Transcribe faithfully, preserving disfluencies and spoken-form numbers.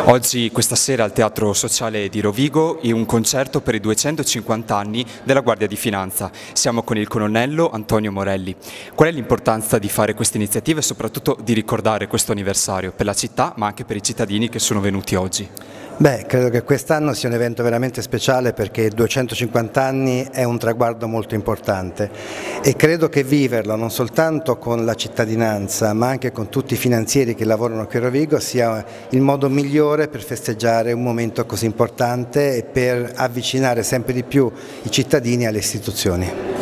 Oggi, questa sera, al Teatro Sociale di Rovigo, in un concerto per i duecentocinquanta anni della Guardia di Finanza. Siamo con il colonnello Antonio Morelli. Qual è l'importanza di fare questa iniziativa e soprattutto di ricordare questo anniversario per la città, ma anche per i cittadini che sono venuti oggi? Beh, credo che quest'anno sia un evento veramente speciale perché duecentocinquanta anni è un traguardo molto importante e credo che viverlo non soltanto con la cittadinanza ma anche con tutti i finanzieri che lavorano qui a Rovigo sia il modo migliore per festeggiare un momento così importante e per avvicinare sempre di più i cittadini alle istituzioni.